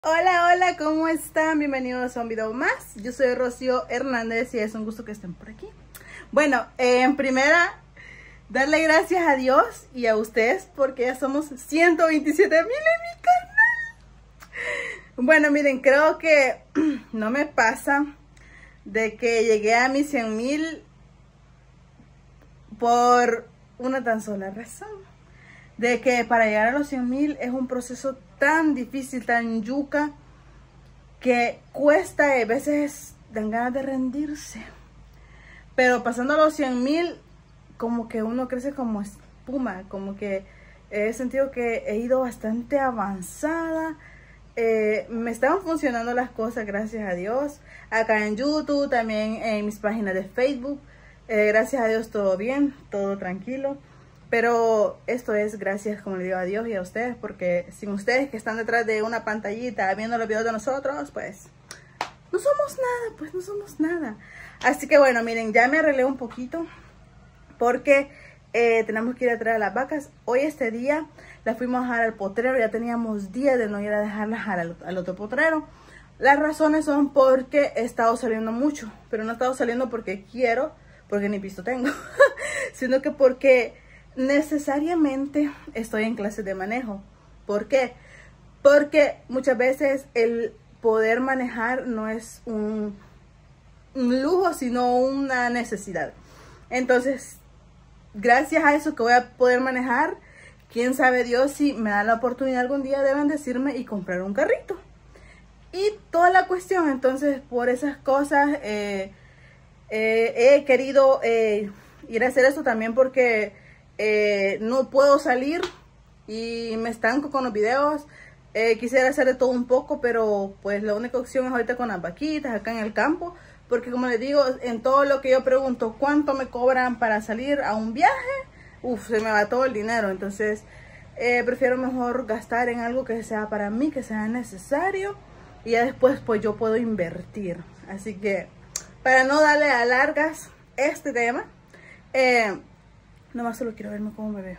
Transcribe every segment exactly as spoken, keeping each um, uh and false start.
Hola, hola, ¿cómo están? Bienvenidos a un video más. Yo soy Rocío Hernández y es un gusto que estén por aquí. Bueno, eh, en primera, darle gracias a Dios y a ustedes porque ya somos ciento veintisiete mil en mi canal. Bueno, miren, creo que no me pasa de que llegué a mis cien mil por una tan sola razón. De que para llegar a los cien mil es un proceso tan difícil, tan yuca, que cuesta y a veces dan ganas de rendirse. Pero pasando a los cien mil, como que uno crece como espuma, como que he sentido que he ido bastante avanzada. Eh, me estaban funcionando las cosas, gracias a Dios. Acá en YouTube, también en mis páginas de Facebook. Eh, gracias a Dios todo bien, todo tranquilo. Pero esto es gracias, como le digo, a Dios y a ustedes, porque sin ustedes que están detrás de una pantallita viendo los videos de nosotros, pues no somos nada, pues no somos nada. Así que bueno, miren, ya me arreglé un poquito porque eh, tenemos que ir a traer a las vacas. Hoy este día las fuimos a dejar al potrero, ya teníamos días de no ir a dejarlas al, al otro potrero. Las razones son porque he estado saliendo mucho, pero no he estado saliendo porque quiero, porque ni pisto tengo, sino que porque necesariamente estoy en clases de manejo. ¿Por qué? Porque muchas veces el poder manejar no es un, un lujo, sino una necesidad. Entonces, gracias a eso que voy a poder manejar, quién sabe Dios si me da la oportunidad algún día de bendecirme y comprar un carrito. Y toda la cuestión, entonces, por esas cosas eh, eh, he querido eh, ir a hacer esto también porque Eh, no puedo salir y me estanco con los videos. Eh, quisiera hacer de todo un poco, pero pues la única opción es ahorita con las vaquitas acá en el campo, porque como les digo, en todo lo que yo pregunto cuánto me cobran para salir a un viaje, uff, se me va todo el dinero. Entonces eh, prefiero mejor gastar en algo que sea para mí, que sea necesario, y ya después pues yo puedo invertir. Así que para no darle a largas este tema, eh, nomás solo quiero verme cómo me veo.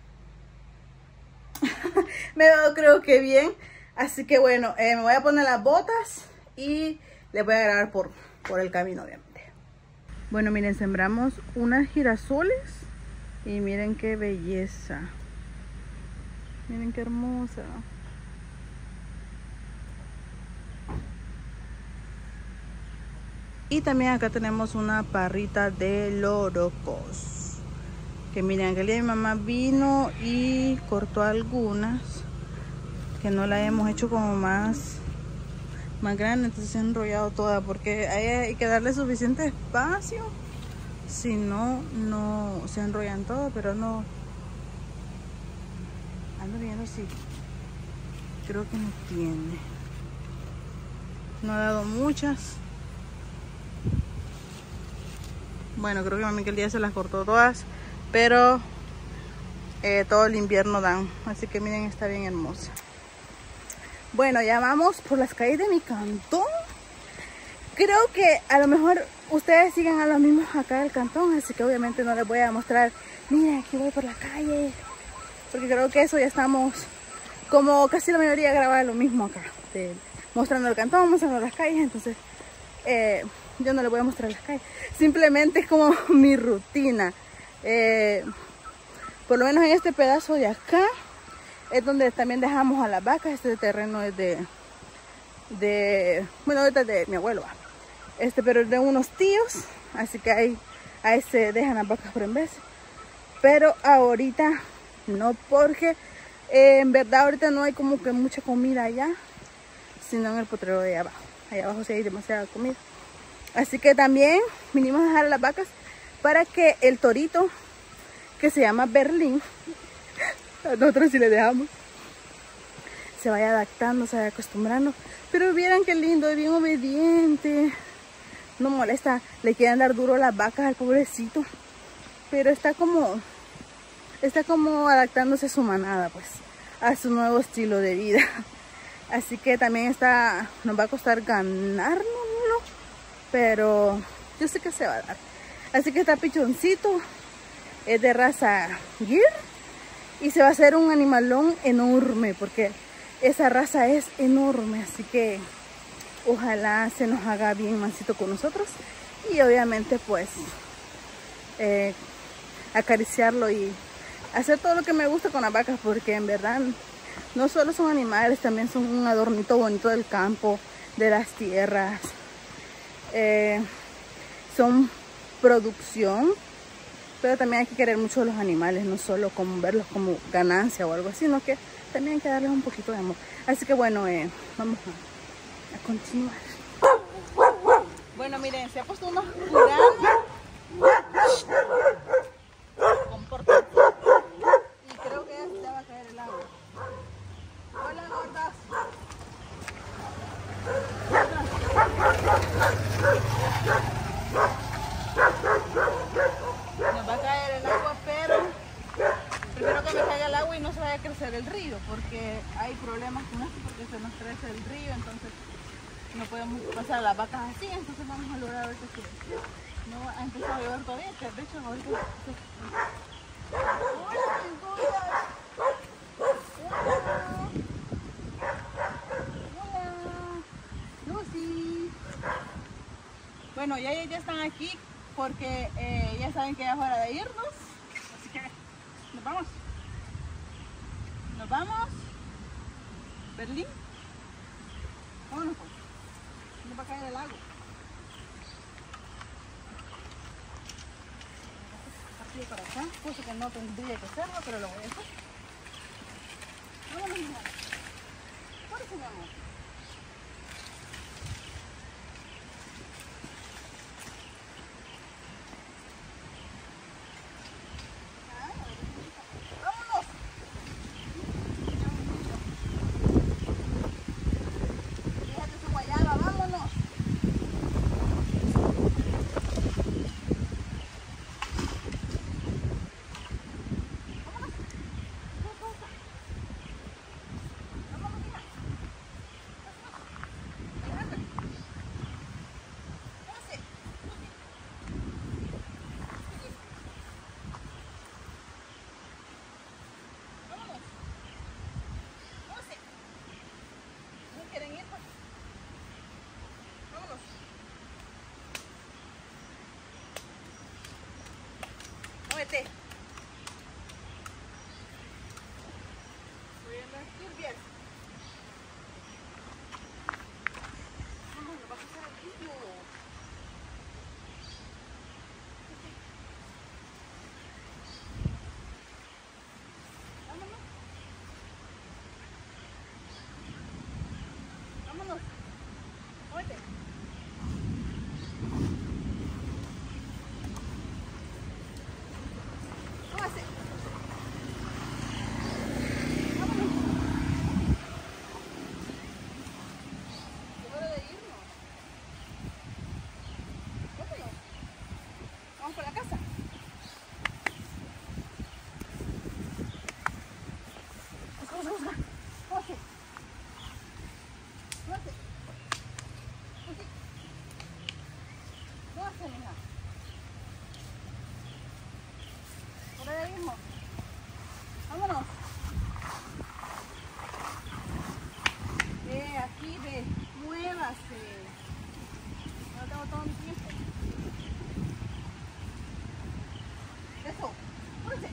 Me veo creo que bien. Así que bueno, eh, me voy a poner las botas y les voy a grabar por, por el camino, obviamente. Bueno, miren, sembramos unas girasoles y miren qué belleza. Miren qué hermosa. Y también acá tenemos una parrita de lorocos. Que miren, aquel día mi mamá vino y cortó algunas que no la hemos hecho como más más grande, entonces se ha enrollado toda porque hay, hay que darle suficiente espacio, si no, no se enrollan todas. Pero no ando viendo si creo que no tiene, no ha dado muchas. Bueno, creo que mami que el día se las cortó todas, pero eh, todo el invierno dan. Así que miren, está bien hermosa. Bueno, ya vamos por las calles de mi cantón. Creo que a lo mejor ustedes siguen a los mismos acá del cantón, así que obviamente no les voy a mostrar, miren, aquí voy por la calle, porque creo que eso ya estamos, como casi la mayoría graba lo mismo acá, de, mostrando el cantón, mostrando las calles. Entonces eh, yo no les voy a mostrar las calles, simplemente es como mi rutina. Eh, por lo menos en este pedazo de acá es donde también dejamos a las vacas. Este terreno es de, de bueno, ahorita es de mi abuelo, este, pero es de unos tíos, así que ahí, ahí se dejan las vacas por en vez. Pero ahorita no, porque eh, en verdad ahorita no hay como que mucha comida allá, sino en el potrero de allá abajo. Allá abajo sí hay demasiada comida, así que también vinimos a dejar a las vacas para que el torito, que se llama Berlín, nosotros sí le dejamos, se vaya adaptando, se vaya acostumbrando. Pero vieran qué lindo, es bien obediente, no molesta. Le quieren dar duro las vacas al pobrecito, pero está como está como adaptándose a su manada, pues, a su nuevo estilo de vida. Así que también está, nos va a costar ganárnoslo, pero yo sé que se va a dar. Así que está pichoncito, es de raza Gyr y se va a hacer un animalón enorme porque esa raza es enorme, así que ojalá se nos haga bien mansito con nosotros. Y obviamente pues eh, acariciarlo y hacer todo lo que me gusta con las vacas, porque en verdad no solo son animales, también son un adornito bonito del campo, de las tierras. Eh, son producción, pero también hay que querer mucho a los animales, no solo como verlos como ganancia o algo así, sino que también hay que darles un poquito de amor. Así que bueno, eh, vamos a, a continuar. Bueno, miren, se ha puesto unos puranos. Compórtate. Y creo que ya va a caer el agua. Hola, gordas. Nos va a caer el agua, pero primero que me caiga el agua y no se vaya a crecer el río, porque hay problemas con esto, porque se nos crece el río, entonces no podemos pasar las vacas así, entonces vamos a lograr a ver que no ha empezado a llover todavía, que de hecho ahorita se... ¡Hola, mis gordas! ¡Hola! ¡Lucy! Bueno, ya, ya están aquí porque eh, ya saben que ya es hora de irnos, así que nos vamos. Nos vamos. Berlín. Vámonos pues. Nos va a caer el agua. Aquí para acá, cosa que no tendría que hacerlo, pero lo voy a hacer. Vámonos, mi amor. Por eso, mi amor. Muévete. Voy a andar bien. No, no va a pasar el río. Vámonos. Vámonos. Muévete. Vamos por la casa. Busca, busca, busca. Coge. Coge. Coge. Coge, mija. Por ahí mismo. Vámonos. Ve, aquí, ve. Muévase. No tengo todo mi tiempo. Eso, muévese.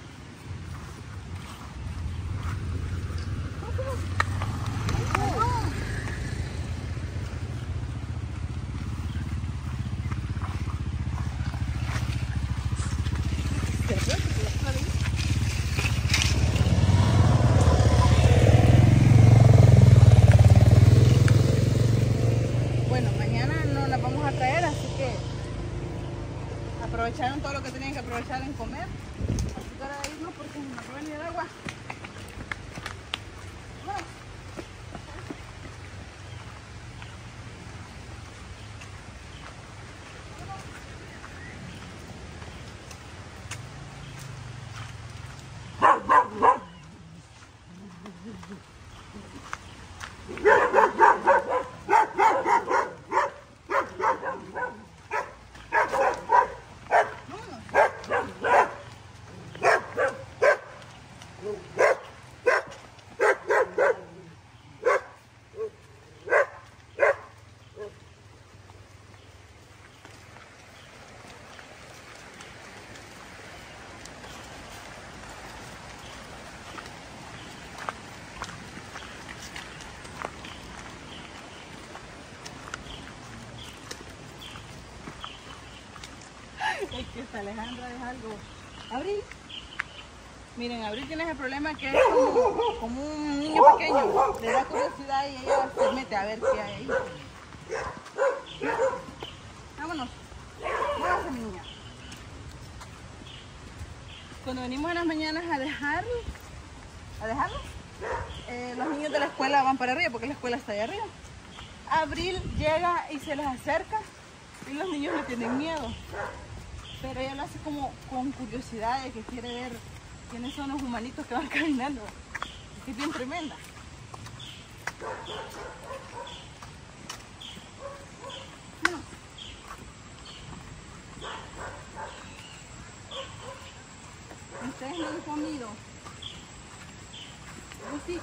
Bueno, mañana no las vamos a traer, así que aprovecharon todo lo que tenían que aprovechar en comer. Así que ahora de irnos porque nos va a venir el agua. Vámonos. aquí está Alejandra, es algo. Abril. Miren, Abril tiene ese problema que es como, como un niño pequeño. Le da curiosidad y ella se mete a ver qué hay ahí. Vámonos. Vámonos, niña. Cuando venimos en las mañanas a dejar, a dejarlos, eh, los niños de la escuela van para arriba porque la escuela está allá arriba. Abril llega y se les acerca y los niños le tienen miedo. Pero ella lo hace como con curiosidad de que quiere ver quiénes son los humanitos que van caminando. Es bien tremenda. No. Ustedes no han comido. Sí.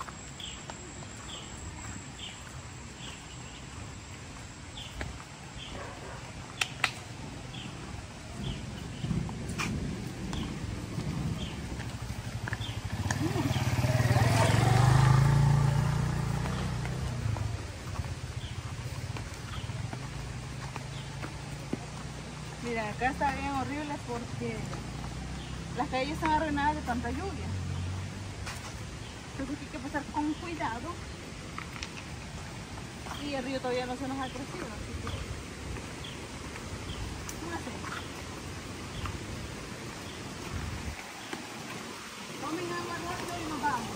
Mira, acá está bien horrible porque las calles están arruinadas de tanta lluvia. Entonces hay que pasar con cuidado. Y el río todavía no se nos ha crecido, así que no sé. Tomen agua rápido y nos vamos.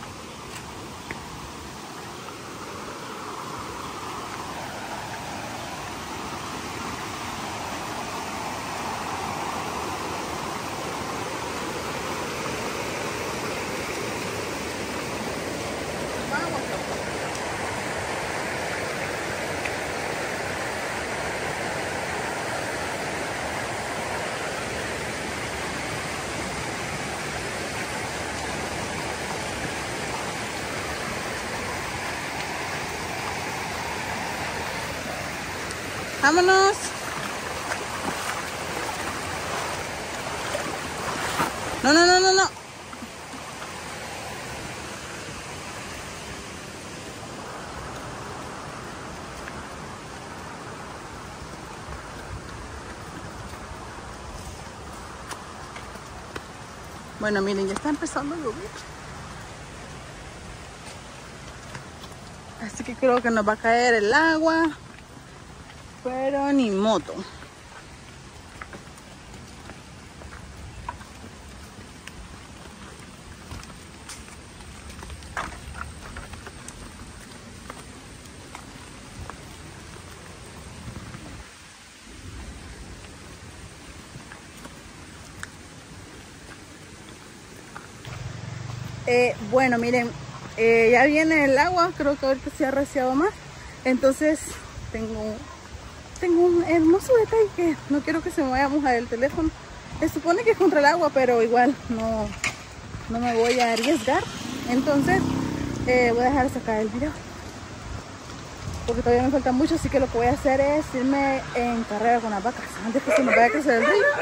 Vámonos. No, no, no, no, no. Bueno, miren, ya está empezando a llover. Así que creo que nos va a caer el agua. Pero ni moto. Eh, bueno, miren, eh, ya viene el agua. Creo que ahorita se ha rociado más. Entonces tengo... Tengo un hermoso detalle que no quiero que se me vaya a mojar el teléfono. Se supone que es contra el agua, pero igual no, no me voy a arriesgar. Entonces eh, voy a dejar sacar el video. Porque todavía me falta mucho, así que lo que voy a hacer es irme en carrera con las vacas antes que se me vaya a crecer el río.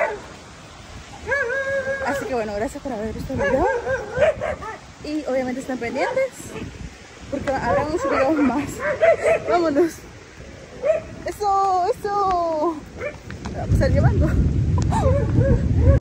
Así que bueno, gracias por haber visto el video. Y obviamente estén pendientes porque habrá muchos videos más. Vámonos. Eso, eso. Me va a pasar llevando.